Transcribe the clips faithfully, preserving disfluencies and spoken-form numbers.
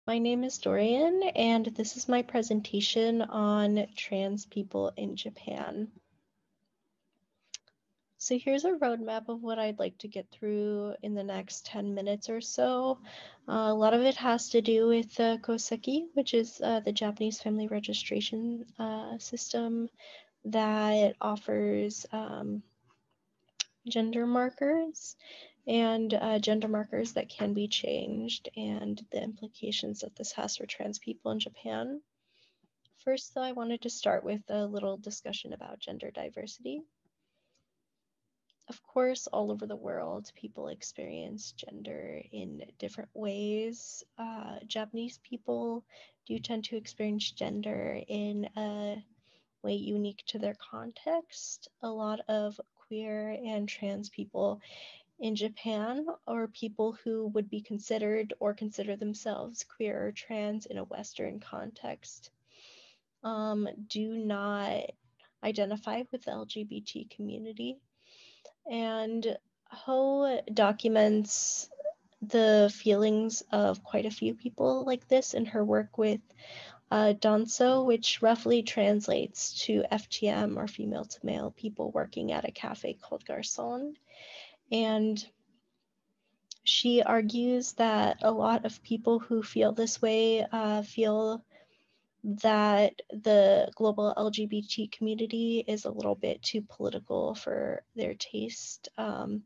My name is Dorian, and this is my presentation on trans people in Japan. So here's a roadmap of what I'd like to get through in the next ten minutes or so. Uh, a lot of it has to do with uh, Koseki, which is uh, the Japanese family registration uh, system that offers um, gender markers and uh, gender markers that can be changed and the implications that this has for trans people in Japan. First, though, I wanted to start with a little discussion about gender diversity. Of course, all over the world, people experience gender in different ways. Uh, Japanese people do tend to experience gender in a way unique to their context. A lot of queer and trans people in Japan are people who would be considered or consider themselves queer or trans in a Western context. Um, do not identify with the L G B T community. And Ho documents the feelings of quite a few people like this in her work with uh, Danso, which roughly translates to F T M or female to male people working at a cafe called Garçon. And she argues that a lot of people who feel this way uh, feel that the global L G B T community is a little bit too political for their taste um,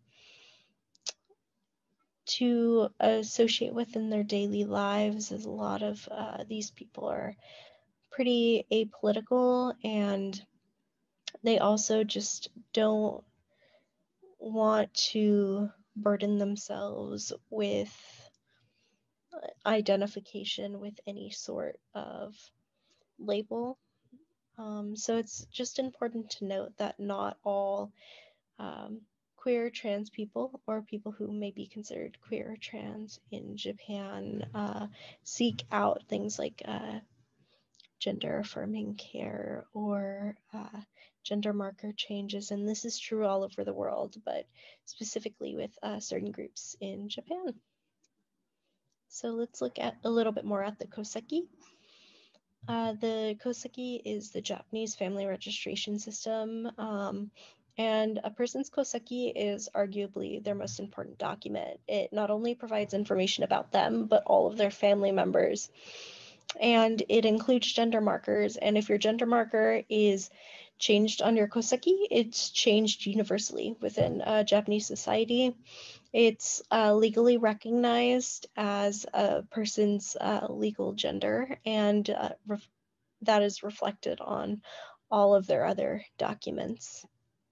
to associate with in their daily lives, as a lot of uh, these people are pretty apolitical, and they also just don't want to burden themselves with identification with any sort of label. Um, so it's just important to note that not all um, queer trans people or people who may be considered queer or trans in Japan uh, seek out things like uh, gender affirming care or uh, gender marker changes. And this is true all over the world, but specifically with uh, certain groups in Japan. So let's look at a little bit more at the Koseki. Uh, the Koseki is the Japanese family registration system, um, and a person's Koseki is arguably their most important document. It not only provides information about them, but all of their family members, and it includes gender markers. And if your gender marker is changed on your Koseki, it's changed universally within uh, Japanese society. It's uh, legally recognized as a person's uh, legal gender, and uh, ref- that is reflected on all of their other documents.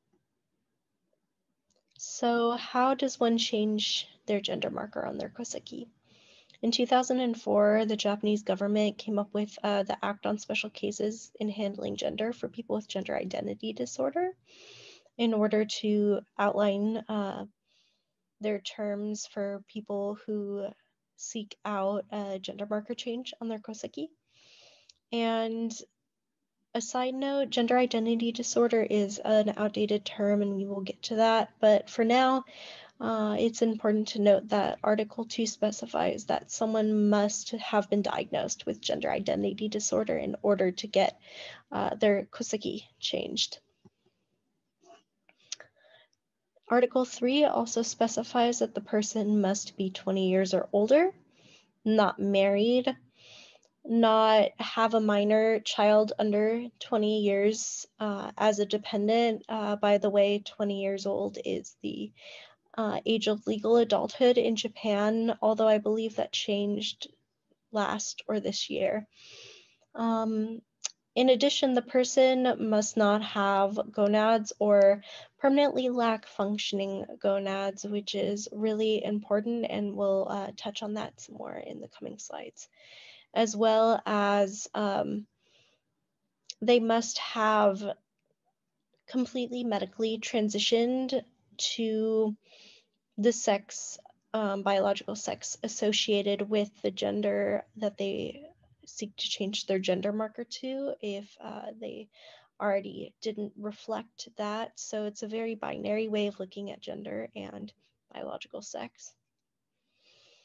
So how does one change their gender marker on their Koseki? In two thousand four, the Japanese government came up with uh, the Act on Special Cases in Handling Gender for people with gender identity disorder in order to outline uh, their terms for people who seek out a gender marker change on their Koseki. And a side note, gender identity disorder is an outdated term, and we will get to that. But for now, uh, it's important to note that Article two specifies that someone must have been diagnosed with gender identity disorder in order to get uh, their Koseki changed. Article three also specifies that the person must be twenty years or older, not married, not have a minor child under twenty years uh, as a dependent. Uh, by the way, twenty years old is the uh, age of legal adulthood in Japan, although I believe that changed last or this year. Um, in addition, the person must not have gonads or permanently lack functioning gonads, which is really important, and we'll uh, touch on that some more in the coming slides, as well as um, they must have completely medically transitioned to the sex, um, biological sex associated with the gender that they seek to change their gender marker to if uh, they already didn't reflect that. So it's a very binary way of looking at gender and biological sex.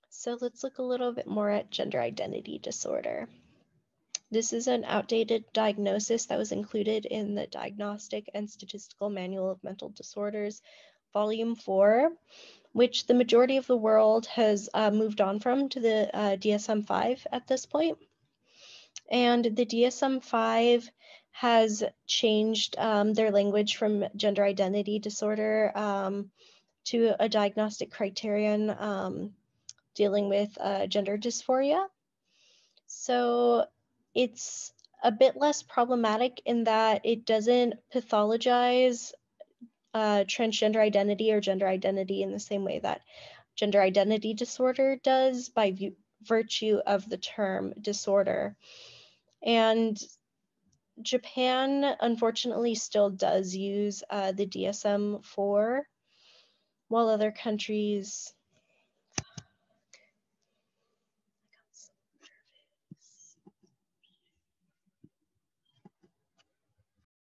So let's look a little bit more at gender identity disorder. This is an outdated diagnosis that was included in the Diagnostic and Statistical Manual of Mental Disorders, Volume four, which the majority of the world has uh, moved on from to the uh, D S M five at this point. And the D S M five has changed um, their language from gender identity disorder um, to a diagnostic criterion um, dealing with uh, gender dysphoria. So it's a bit less problematic in that it doesn't pathologize uh, transgender identity or gender identity in the same way that gender identity disorder does by v- virtue of the term disorder. And Japan, unfortunately, still does use uh, the D S M four, while other countries